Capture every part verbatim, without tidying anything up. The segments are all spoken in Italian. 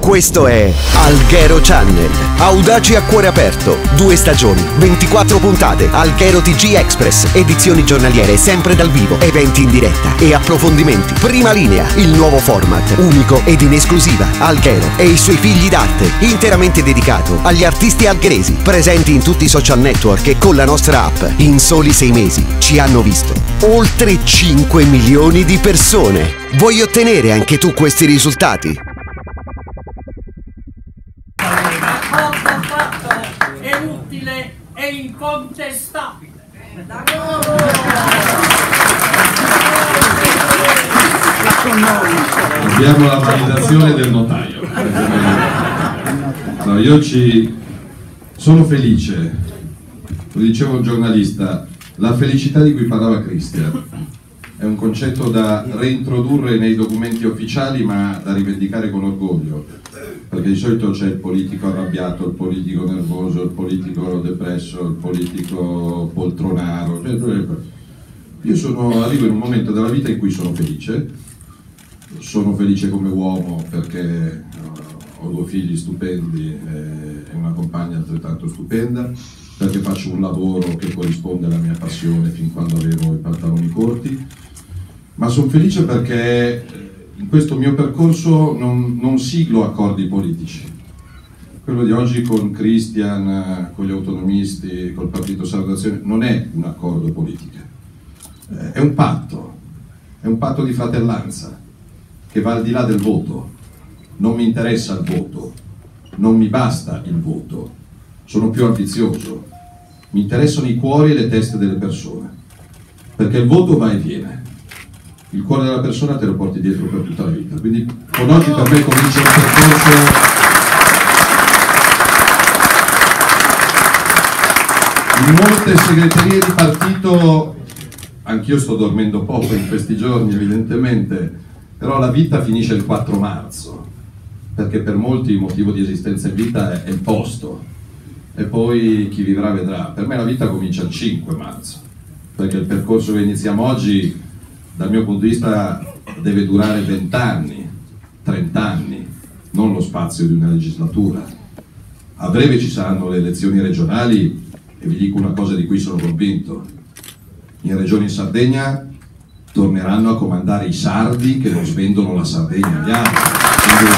Questo è Alghero Channel. Audaci a cuore aperto. Due stagioni, ventiquattro puntate. Alghero T G Express. Edizioni giornaliere sempre dal vivo. Eventi in diretta e approfondimenti. Prima linea. Il nuovo format. Unico ed in esclusiva. Alghero e i suoi figli d'arte. Interamente dedicato agli artisti algheresi. Presenti in tutti i social network e con la nostra app. In soli sei mesi ci hanno visto oltre cinque milioni di persone. Vuoi ottenere anche tu questi risultati? È utile e incontestabile. Abbiamo la validazione del notaio. No, io ci sono felice, lo diceva un giornalista, la felicità di cui parlava Christian è un concetto da reintrodurre nei documenti ufficiali, ma da rivendicare con orgoglio, perché di solito c'è il politico arrabbiato, il politico nervoso, il politico depresso, il politico poltronaro. Io sono, arrivo in un momento della vita in cui sono felice, sono felice come uomo perché ho due figli stupendi e una compagna altrettanto stupenda, perché faccio un lavoro che corrisponde alla mia passione fin quando avevo i pantaloni corti, ma sono felice perché in questo mio percorso non, non siglo accordi politici. Quello di oggi con Christian, con gli autonomisti, col Partito Sardo d'Azione non è un accordo politico, è un patto, è un patto di fratellanza che va al di là del voto. Non mi interessa il voto, non mi basta il voto, sono più ambizioso, mi interessano i cuori e le teste delle persone, perché il voto va e viene, il cuore della persona te lo porti dietro per tutta la vita. Quindi con oggi per me comincia un percorso in molte segreterie di partito. Anch'io sto dormendo poco in questi giorni evidentemente, però la vita finisce il quattro marzo, perché per molti il motivo di esistenza in vita è il posto, e poi chi vivrà vedrà. Per me la vita comincia il cinque marzo, perché il percorso che iniziamo oggi dal mio punto di vista deve durare venti anni, trenta anni, non lo spazio di una legislatura. A breve ci saranno le elezioni regionali e vi dico una cosa di cui sono convinto: in Regione in Sardegna torneranno a comandare i sardi che non svendono la Sardegna agli altri. Quindi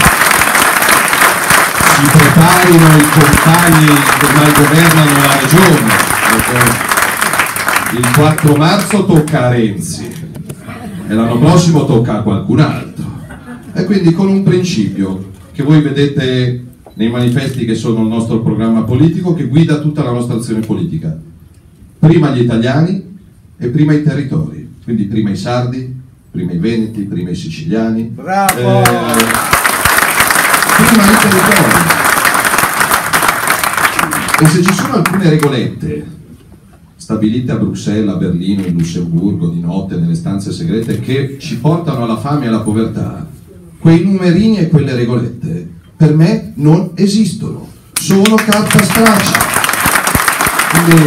si preparino i compagni che ormai governano la regione, perché il quattro marzo tocca a Renzi e l'anno prossimo tocca a qualcun altro, e quindi con un principio che voi vedete nei manifesti che sono il nostro programma politico, che guida tutta la nostra azione politica: prima gli italiani e prima i territori, quindi prima i sardi, prima i veneti, prima i siciliani. Bravo! Eh, prima i territori. E se ci sono alcune regolette stabilite a Bruxelles, a Berlino, in Lussemburgo, di notte, nelle stanze segrete, che ci portano alla fame e alla povertà, quei numerini e quelle regolette per me non esistono, sono carta straccia. Quindi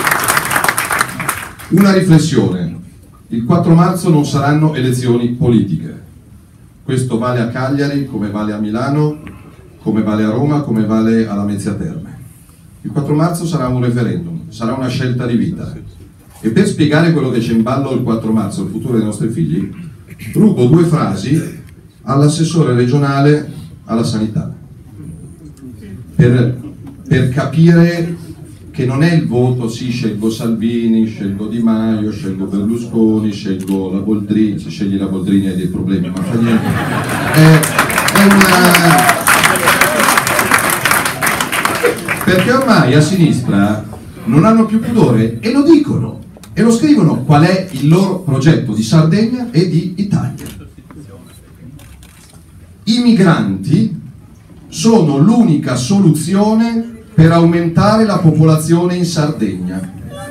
una riflessione: il quattro marzo non saranno elezioni politiche, questo vale a Cagliari come vale a Milano, come vale a Roma, come vale alla Mezzia Terme. Il quattro marzo sarà un referendum, sarà una scelta di vita, e per spiegare quello che c'è in ballo il quattro marzo, il futuro dei nostri figli, rubo due frasi all'assessore regionale alla sanità per, per capire che non è il voto, sì, scelgo Salvini, scelgo Di Maio, scelgo Berlusconi, scelgo la Boldrini. Se scegli la Boldrini hai dei problemi, ma fa niente. È, è una... Perché ormai a sinistra non hanno più pudore e lo dicono e lo scrivono qual è il loro progetto di Sardegna e di Italia. I migranti sono l'unica soluzione per aumentare la popolazione in Sardegna.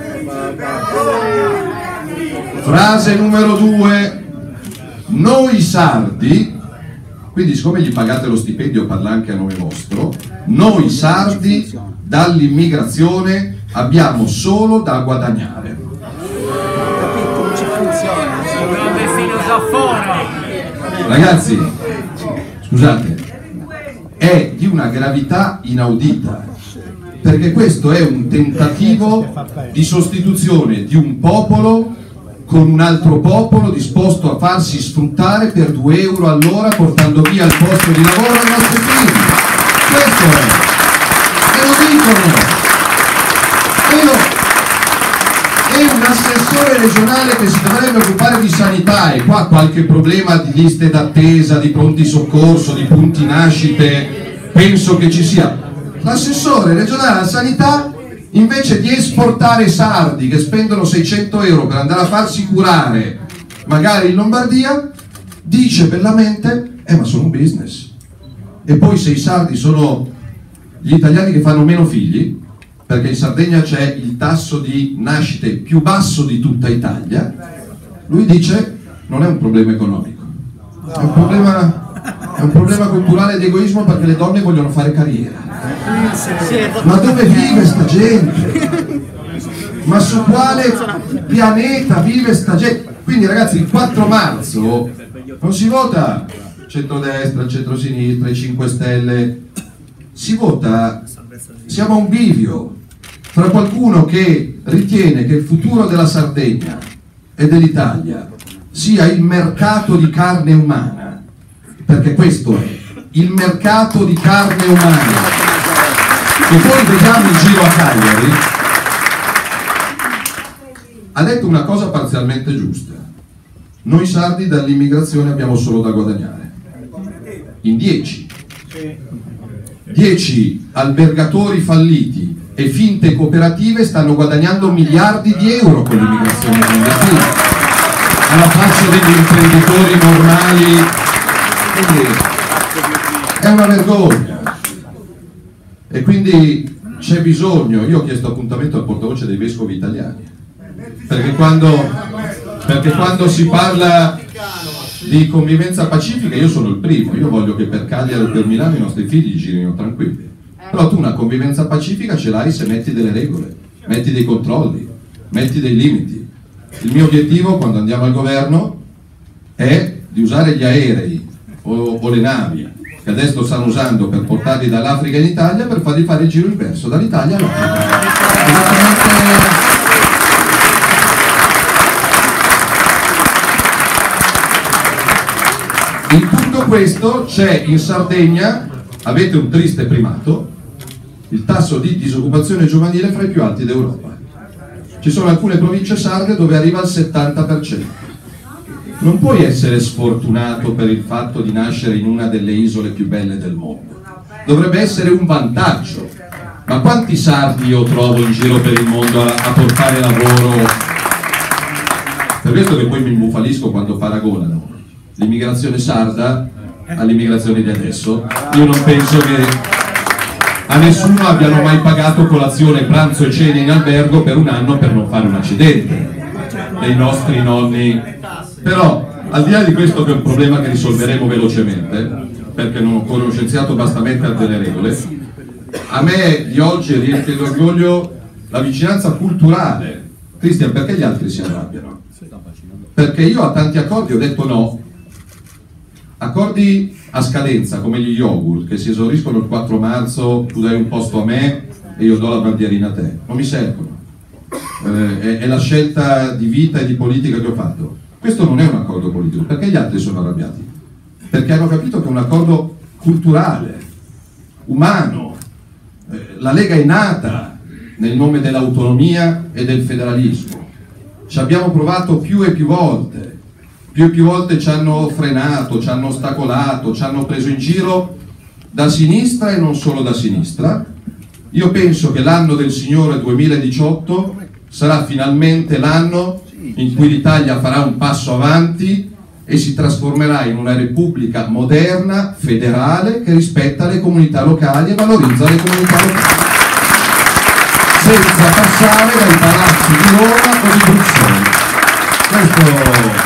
Frase numero due: noi sardi, quindi siccome gli pagate lo stipendio parla anche a nome vostro, noi sardi dall'immigrazione abbiamo solo da guadagnare. Ragazzi, scusate, è di una gravità inaudita, perché questo è un tentativo di sostituzione di un popolo con un altro popolo disposto a farsi sfruttare per due euro all'ora, portando via il posto di lavoro ai nostri figli. Questo è, e lo dicono. E, lo, e un assessore regionale che si dovrebbe occupare di sanità, e qua qualche problema di liste d'attesa, di pronti soccorso, di punti nascite, penso che ci sia. L'assessore regionale alla sanità, invece di esportare sardi che spendono seicento euro per andare a farsi curare magari in Lombardia, dice bellamente eh ma sono un business. E poi se i sardi sono gli italiani che fanno meno figli, perché in Sardegna c'è il tasso di nascite più basso di tutta Italia, lui dice non è un problema economico, è un problema, è un problema culturale di egoismo, perché le donne vogliono fare carriera. Ma dove vive sta gente? Ma su quale pianeta vive sta gente? Quindi ragazzi, il quattro marzo non si vota centrodestra, centrosinistra, i cinque Stelle, si vota, siamo a un bivio tra qualcuno che ritiene che il futuro della Sardegna e dell'Italia sia il mercato di carne umana, perché questo è il mercato di carne umana, che poi vediamo in giro a Cagliari. Ha detto una cosa parzialmente giusta: noi sardi dall'immigrazione abbiamo solo da guadagnare. In dieci dieci albergatori falliti e finte cooperative stanno guadagnando miliardi di euro con l'immigrazione clandestina, alla faccia degli imprenditori normali. Quindi è una vergogna. E quindi c'è bisogno, io ho chiesto appuntamento al portavoce dei vescovi italiani, perché quando, perché quando si parla di convivenza pacifica io sono il primo, io voglio che per Cagliari e per Milano i nostri figli girino tranquilli, però tu una convivenza pacifica ce l'hai se metti delle regole, metti dei controlli, metti dei limiti. Il mio obiettivo quando andiamo al governo è di usare gli aerei o, o le navi che adesso stanno usando per portarli dall'Africa in Italia, per farli fare il giro inverso, dall'Italia all'Africa. In tutto questo c'è in Sardegna, avete un triste primato, il tasso di disoccupazione giovanile fra i più alti d'Europa. Ci sono alcune province sarde dove arriva al settanta per cento. Non puoi essere sfortunato per il fatto di nascere in una delle isole più belle del mondo, dovrebbe essere un vantaggio. Ma quanti sardi io trovo in giro per il mondo a, a portare lavoro? Per questo che poi mi imbufalisco quando paragonano l'immigrazione sarda all'immigrazione di adesso. Io non penso che a nessuno abbiano mai pagato colazione, pranzo e cena in albergo per un anno per non fare un accidente, dei nostri nonni. Però al di là di questo, che è un problema che risolveremo velocemente, perché non occorre uno scienziato, basta mettere delle regole, a me di oggi riempie d'orgoglio la vicinanza culturale. Cristian, perché gli altri si arrabbiano? Perché io a tanti accordi ho detto no, accordi a scadenza come gli yogurt che si esauriscono il quattro marzo, tu dai un posto a me e io do la bandierina a te, non mi servono, eh, è, è la scelta di vita e di politica che ho fatto. Questo non è un accordo politico. Perché gli altri sono arrabbiati? Perché hanno capito che è un accordo culturale, umano. Eh, la Lega è nata nel nome dell'autonomia e del federalismo. Ci abbiamo provato più e più volte, più e più volte ci hanno frenato, ci hanno ostacolato, ci hanno preso in giro da sinistra e non solo da sinistra. Io penso che l'anno del Signore duemiladiciotto sarà finalmente l'anno in cui l'Italia farà un passo avanti e si trasformerà in una repubblica moderna, federale, che rispetta le comunità locali e valorizza le comunità locali, senza passare dai palazzi di Roma o di Bruxelles. Questo...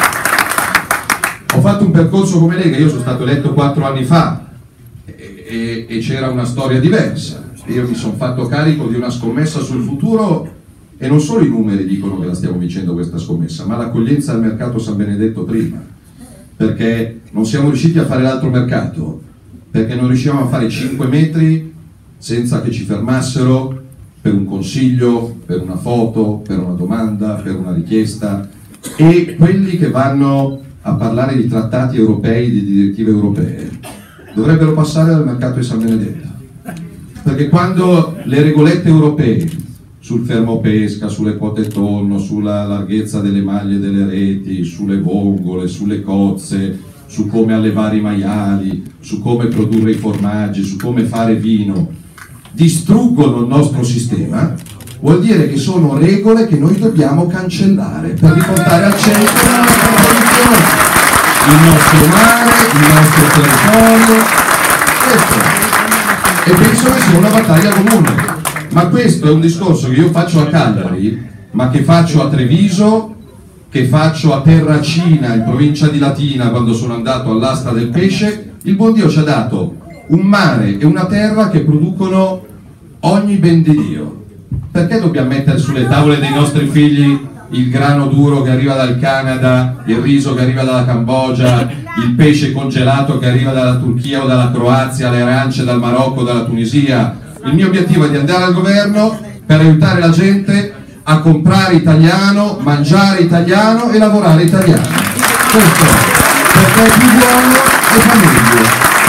Ho fatto un percorso come Lega, io sono stato eletto quattro anni fa e, e, e c'era una storia diversa. Io mi sono fatto carico di una scommessa sul futuro. E non solo i numeri dicono che la stiamo vincendo questa scommessa, ma l'accoglienza al mercato San Benedetto prima, perché non siamo riusciti a fare l'altro mercato, perché non riuscivamo a fare cinque metri senza che ci fermassero per un consiglio, per una foto, per una domanda, per una richiesta, e quelli che vanno a parlare di trattati europei, di direttive europee, dovrebbero passare dal mercato di San Benedetto, perché quando le regolette europee sul fermo pesca, sulle quote tonno, sulla larghezza delle maglie delle reti, sulle vongole, sulle cozze, su come allevare i maiali, su come produrre i formaggi, su come fare vino, distruggono il nostro sistema, vuol dire che sono regole che noi dobbiamo cancellare per riportare al centro la nostra produzione, il nostro mare, il nostro territorio. Questo. E penso che sia una battaglia comune. Ma questo è un discorso che io faccio a Cagliari, ma che faccio a Treviso, che faccio a Terracina, in provincia di Latina, quando sono andato all'asta del pesce. Il buon Dio ci ha dato un mare e una terra che producono ogni ben di Dio. Perché dobbiamo mettere sulle tavole dei nostri figli il grano duro che arriva dal Canada, il riso che arriva dalla Cambogia, il pesce congelato che arriva dalla Turchia o dalla Croazia, le arance dal Marocco, dalla Tunisia? Il mio obiettivo è di andare al governo per aiutare la gente a comprare italiano, mangiare italiano e lavorare italiano. Questo perché è più buono e fa meglio.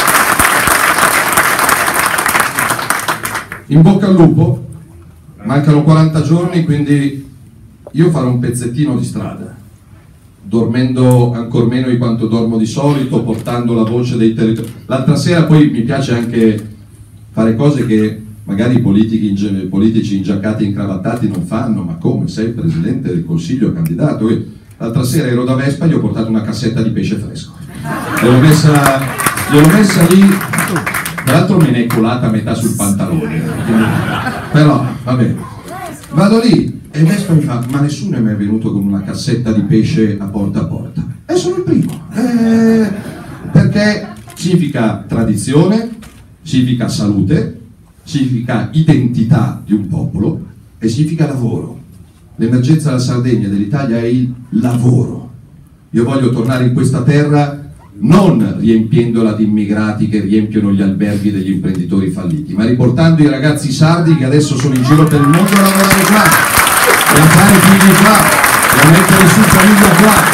In bocca al lupo, mancano quaranta giorni, quindi io farò un pezzettino di strada, dormendo ancor meno di quanto dormo di solito, portando la voce dei territori. L'altra sera poi mi piace anche fare cose che magari i politici, i politici ingiaccati e incravattati non fanno, ma come? Sei il presidente del consiglio candidato? L'altra sera ero da Vespa e gli ho portato una cassetta di pesce fresco. L'ho messa, l'ho messa lì, tra l'altro me ne è colata a metà sul pantalone, però va bene. Vado lì e Vespa mi fa: ma nessuno è mai venuto con una cassetta di pesce a porta a porta? E sono il primo, eh, perché significa tradizione, significa salute, significa identità di un popolo e significa lavoro. L'emergenza della Sardegna e dell'Italia è il lavoro. Io voglio tornare in questa terra non riempiendola di immigrati che riempiono gli alberghi degli imprenditori falliti, ma riportando i ragazzi sardi che adesso sono in giro per il mondo a lavorare qua, e a fare figli qua, e a mettere su famiglia qua.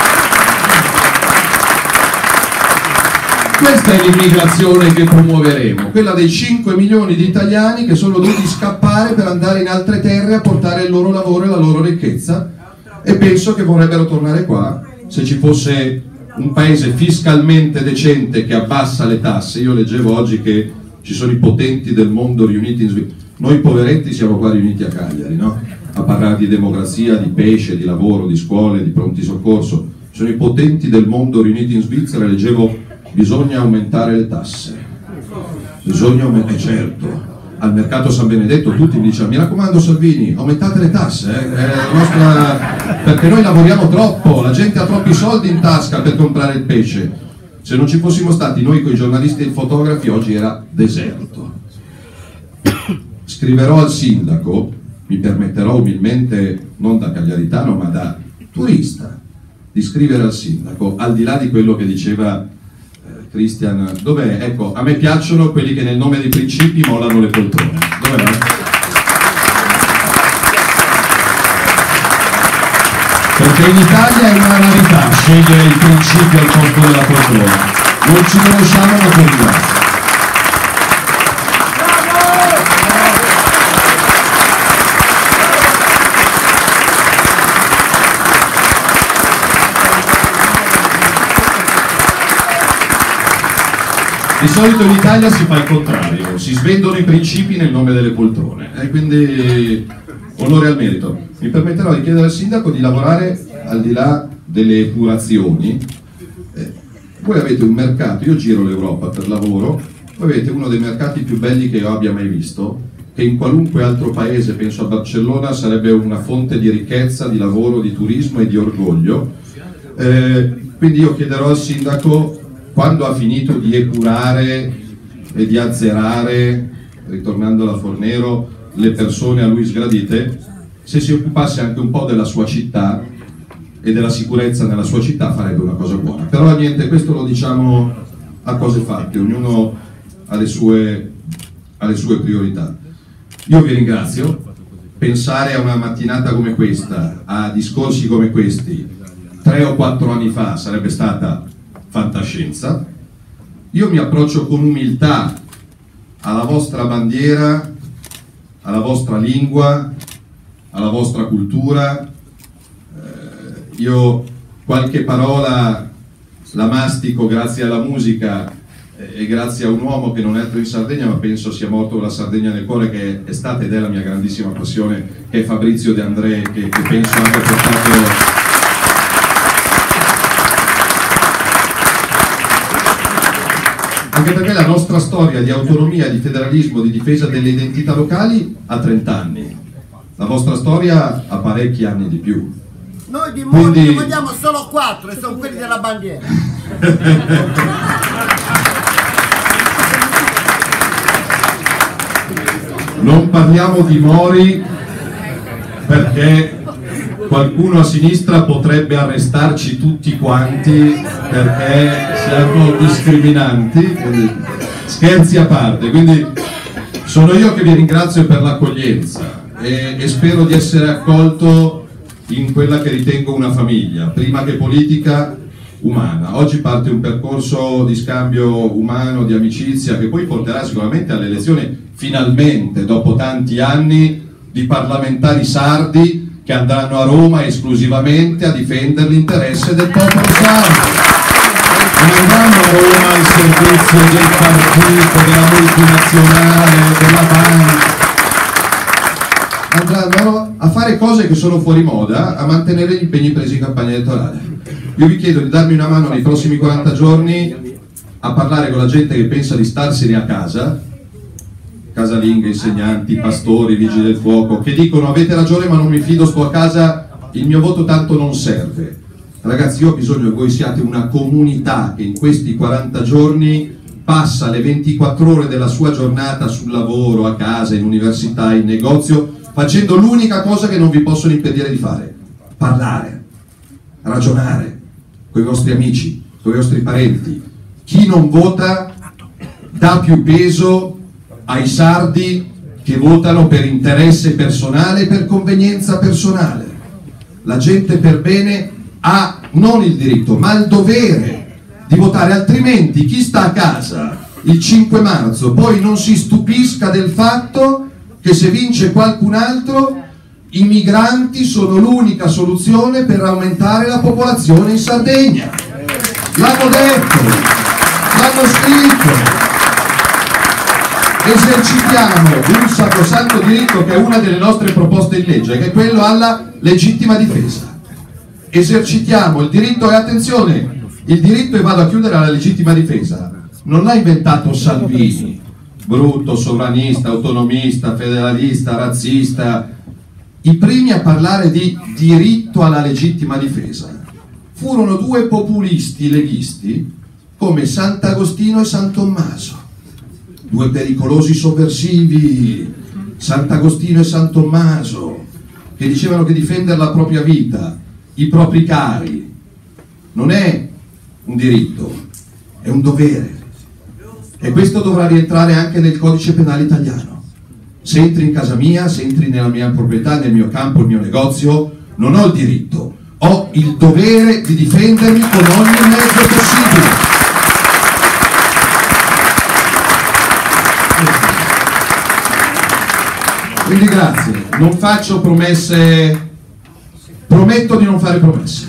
Questa è l'immigrazione che promuoveremo, quella dei cinque milioni di italiani che sono dovuti scappare per andare in altre terre a portare il loro lavoro e la loro ricchezza, e penso che vorrebbero tornare qua se ci fosse un paese fiscalmente decente che abbassa le tasse. Io leggevo oggi che ci sono i potenti del mondo riuniti in Svizzera. Noi poveretti siamo qua riuniti a Cagliari, no? A parlare di democrazia, di pesce, di lavoro, di scuole, di pronti soccorso. Ci sono i potenti del mondo riuniti in Svizzera. Leggevo: bisogna aumentare le tasse, bisogna aumentare, certo, al mercato San Benedetto tutti mi dicono: mi raccomando Salvini, aumentate le tasse, eh? È la nostra... perché noi lavoriamo troppo, la gente ha troppi soldi in tasca per comprare il pesce. Se non ci fossimo stati noi con i giornalisti e i fotografi, oggi era deserto. Scriverò al sindaco, mi permetterò umilmente, non da cagliaritano ma da turista, di scrivere al sindaco, al di là di quello che diceva Christian, dov'è? Ecco, a me piacciono quelli che nel nome dei principi mollano le poltrone. Dov'è? Perché in Italia è una rarità scegliere il principio al posto della poltrona. Non ci conosciamo da contare. Di solito in Italia si fa il contrario, si svendono i principi nel nome delle poltrone, e quindi onore al merito. Mi permetterò di chiedere al sindaco di lavorare al di là delle epurazioni. Eh, voi avete un mercato, io giro l'Europa per lavoro, voi avete uno dei mercati più belli che io abbia mai visto, che in qualunque altro paese, penso a Barcellona, sarebbe una fonte di ricchezza, di lavoro, di turismo e di orgoglio. Eh, quindi io chiederò al sindaco, quando ha finito di epurare e di azzerare, ritornando alla Fornero, le persone a lui sgradite, se si occupasse anche un po' della sua città e della sicurezza nella sua città, farebbe una cosa buona. Però niente, questo lo diciamo ha cose fatte, ognuno ha le sue, ha le sue priorità. Io vi ringrazio. Pensare a una mattinata come questa, a discorsi come questi, tre o quattro anni fa sarebbe stata fantascienza. Io mi approccio con umiltà alla vostra bandiera, alla vostra lingua, alla vostra cultura. Eh, io qualche parola la mastico grazie alla musica e grazie a un uomo che non è altro in Sardegna, ma penso sia morto con la Sardegna nel cuore, che è stata ed è la mia grandissima passione, che è Fabrizio De André, che, che penso abbia portato... Anche perché la nostra storia di autonomia, di federalismo, di difesa delle identità locali ha trenta anni. La vostra storia ha parecchi anni di più. Noi di morti Quindi... ne vogliamo solo quattro e sono quelli della bandiera. Non parliamo di Mori perché qualcuno a sinistra potrebbe arrestarci tutti quanti perché siamo discriminanti, quindi, scherzi a parte. Quindi sono io che vi ringrazio per l'accoglienza e, e spero di essere accolto in quella che ritengo una famiglia, prima che politica, umana. Oggi parte un percorso di scambio umano, di amicizia, che poi porterà sicuramente alle elezioni, finalmente, dopo tanti anni, di parlamentari sardi che andranno a Roma esclusivamente a difendere l'interesse del popolo sardo. Non andranno a Roma al servizio del partito, della multinazionale, della banca. Andranno a fare cose che sono fuori moda, a mantenere gli impegni presi in campagna elettorale. Io vi chiedo di darmi una mano nei prossimi quaranta giorni a parlare con la gente che pensa di starsene a casa, casalinghe, insegnanti, pastori, vigili del fuoco, che dicono avete ragione ma non mi fido, sto a casa, il mio voto tanto non serve. Ragazzi, io ho bisogno che voi siate una comunità che in questi quaranta giorni passa le ventiquattro ore della sua giornata sul lavoro, a casa, in università, in negozio, facendo l'unica cosa che non vi possono impedire di fare: parlare, ragionare con i vostri amici, con i vostri parenti. Chi non vota dà più peso ai sardi che votano per interesse personale e per convenienza personale. La gente per bene ha non il diritto ma il dovere di votare, altrimenti chi sta a casa il cinque marzo poi non si stupisca del fatto che se vince qualcun altro i migranti sono l'unica soluzione per aumentare la popolazione in Sardegna. L'hanno detto, l'hanno scritto. Esercitiamo un sacrosanto diritto che è una delle nostre proposte in legge, che è quello alla legittima difesa. Esercitiamo il diritto, e attenzione, il diritto, e vado a chiudere, alla legittima difesa non l'ha inventato Salvini, brutto, sovranista, autonomista, federalista, razzista. I primi a parlare di diritto alla legittima difesa furono due populisti leghisti come Sant'Agostino e San Tommaso, due pericolosi sovversivi, Sant'Agostino e San Tommaso, che dicevano che difendere la propria vita, i propri cari, non è un diritto, è un dovere. E questo dovrà rientrare anche nel codice penale italiano. Se entri in casa mia, se entri nella mia proprietà, nel mio campo, nel mio negozio, non ho il diritto, ho il dovere di difendermi con ogni mezzo possibile. Quindi grazie, non faccio promesse, prometto di non fare promesse.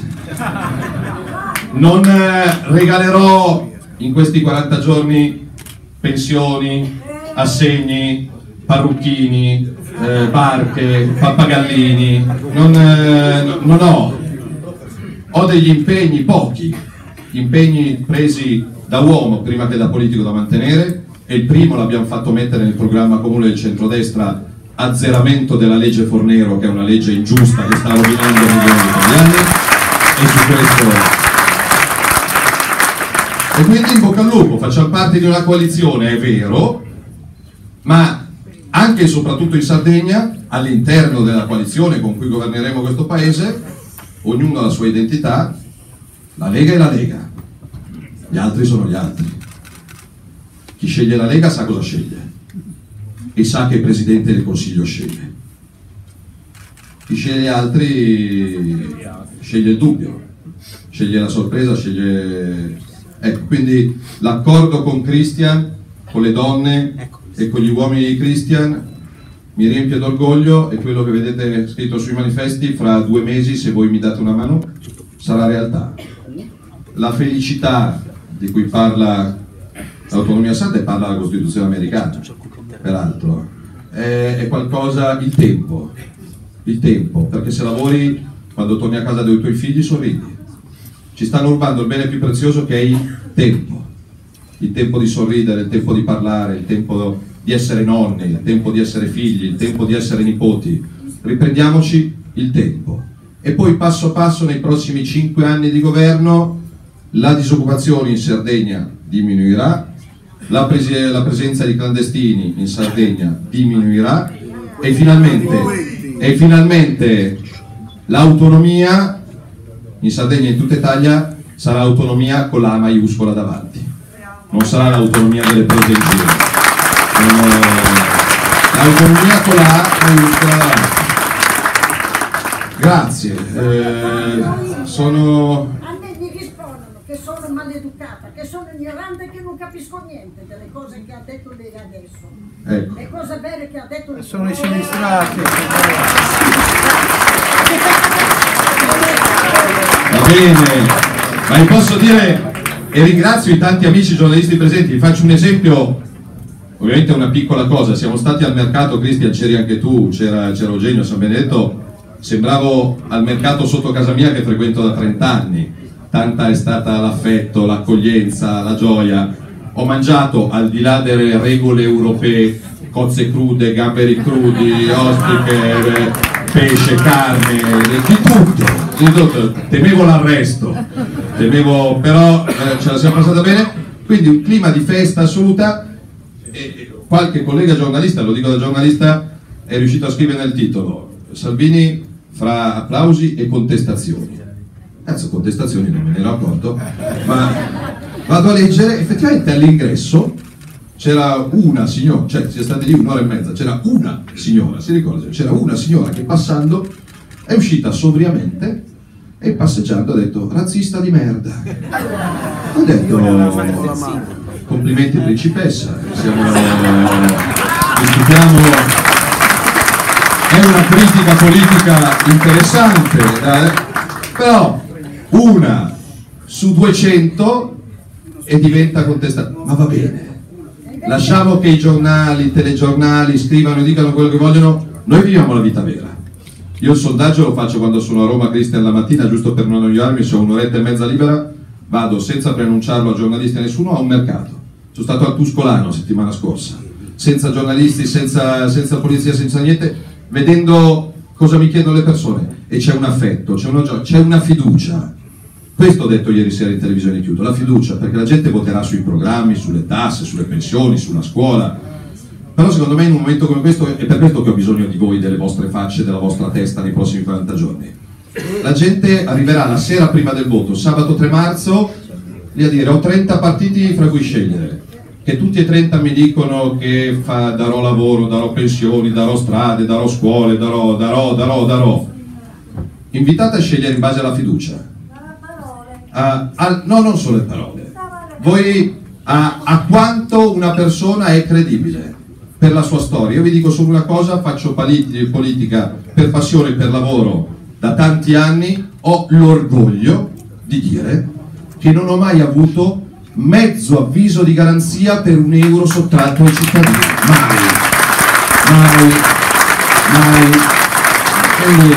Non eh, regalerò in questi quaranta giorni pensioni, assegni, parrucchini, eh, barche, pappagallini. Non, eh, non ho. Ho degli impegni, pochi, impegni presi da uomo prima che da politico da mantenere, e il primo l'abbiamo fatto mettere nel programma comune del centrodestra: azzeramento della legge Fornero, che è una legge ingiusta che sta rovinando milioni di italiani, e su questo... E quindi in bocca al lupo, facciamo parte di una coalizione, è vero, ma anche e soprattutto in Sardegna, all'interno della coalizione con cui governeremo questo paese, ognuno ha la sua identità. La Lega è la Lega, gli altri sono gli altri. Chi sceglie la Lega sa cosa sceglie e sa che il Presidente del Consiglio sceglie. Chi sceglie gli altri sceglie il dubbio, sceglie la sorpresa, sceglie... Ecco, quindi l'accordo con Christian, con le donne e con gli uomini di Christian mi riempie d'orgoglio, e quello che vedete scritto sui manifesti, fra due mesi, se voi mi date una mano, sarà realtà. La felicità di cui parla l'autonomia sarda e parla la Costituzione americana, peraltro, è, è qualcosa, il tempo, il tempo, perché se lavori, quando torni a casa dei tuoi figli sorridi. Ci stanno rubando il bene più prezioso, che è il tempo, il tempo di sorridere, il tempo di parlare, il tempo di essere nonni, il tempo di essere figli, il tempo di essere nipoti. Riprendiamoci il tempo. E poi passo passo, nei prossimi cinque anni di governo, la disoccupazione in Sardegna diminuirà, la, pres la presenza di clandestini in Sardegna diminuirà, e finalmente, e finalmente l'autonomia in Sardegna e in tutta Italia sarà autonomia con la A maiuscola davanti, non sarà l'autonomia delle prese in giro. L'autonomia con la A maiuscola davanti. Grazie. Eh, sono... A me mi rispondono che sono maleducata, che sono ignorante e che non capisco niente delle cose che ha detto lei adesso. Ecco. Le cose vere che ha detto lei. Sono i sinistrati. Va bene, ma vi posso dire, e ringrazio i tanti amici giornalisti presenti, vi faccio un esempio. Ovviamente è una piccola cosa, siamo stati al mercato, Cristian, c'eri anche tu, c'era Eugenio, San Benedetto, sembravo al mercato sotto casa mia che frequento da trent'anni, tanta è stata l'affetto, l'accoglienza, la gioia. Ho mangiato, al di là delle regole europee, cozze crude, gamberi crudi, ostriche, pesce, carne, di tutto, di tutto. Temevo l'arresto, temevo, però eh, ce la siamo passata bene, quindi un clima di festa assoluta. E qualche collega giornalista, lo dico da giornalista, è riuscito a scrivere nel titolo: Salvini fra applausi e contestazioni. Cazzo, contestazioni non me ne ero accorto, ma vado a leggere, effettivamente all'ingresso c'era una signora, cioè siamo stati lì un'ora e mezza, c'era una signora, si ricorda? C'era una signora che passando è uscita sobriamente e passeggiando ha detto: razzista di merda. Ho detto: complimenti principessa, siamo, discutiamo, è una critica politica interessante, eh? Però una su duecento e diventa contestata, ma va bene, lasciamo che i giornali, i telegiornali scrivano e dicano quello che vogliono, noi viviamo la vita vera. Io il sondaggio lo faccio quando sono a Roma, Cristian, la mattina, giusto per non annoiarmi, se ho un'oretta e mezza libera, vado senza preannunciarlo a giornalisti e nessuno a un mercato. Sono stato a Tuscolano la settimana scorsa, senza giornalisti, senza, senza polizia, senza niente, vedendo cosa mi chiedono le persone, e c'è un affetto, c'è una gioia, c'è una fiducia. Questo ho detto ieri sera in televisione, chiudo, la fiducia, perché la gente voterà sui programmi, sulle tasse, sulle pensioni, sulla scuola, però secondo me in un momento come questo, è per questo che ho bisogno di voi, delle vostre facce, della vostra testa nei prossimi quaranta giorni. La gente arriverà la sera prima del voto, sabato tre marzo, lì a dire: ho trenta partiti fra cui scegliere, che tutti e trenta mi dicono che fa, darò lavoro, darò pensioni, darò strade, darò scuole, darò, darò, darò, darò. Invitate a scegliere in base alla fiducia. A, a, no, non solo le parole. Voi a, a quanto una persona è credibile per la sua storia. Io vi dico solo una cosa: faccio politica per passione e per lavoro da tanti anni, ho l'orgoglio di dire che non ho mai avuto mezzo avviso di garanzia per un euro sottratto ai cittadini. Mai. Mai. Mai. Quindi,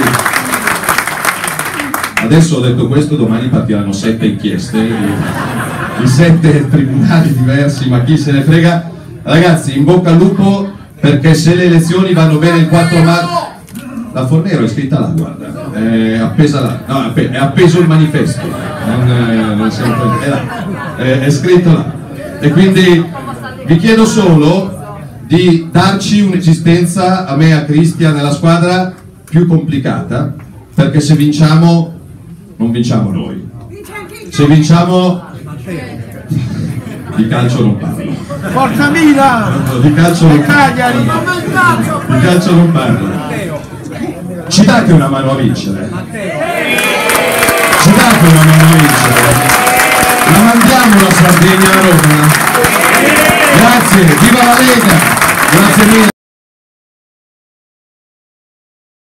adesso ho detto questo, domani partiranno sette inchieste di sette tribunali diversi, ma chi se ne frega. Ragazzi, in bocca al lupo, perché se le elezioni vanno bene il quattro marzo... La Fornero è scritta là, guarda, è appesa là, no, è appeso il manifesto, non, è, non siamo, è, là, è, è scritto là. E quindi vi chiedo solo di darci un'esistenza, a me e a Cristian, nella squadra, più complicata, perché se vinciamo, non vinciamo noi. Se vinciamo... Di calcio non parlo. Forza Milan! No, di calcio non parlo. Cagliari! Di calcio non parlo. Ci date una mano a vincere? Ci date una mano a vincere? La mandiamo la Sardegna a Roma? Grazie, viva la Lega! Grazie mille!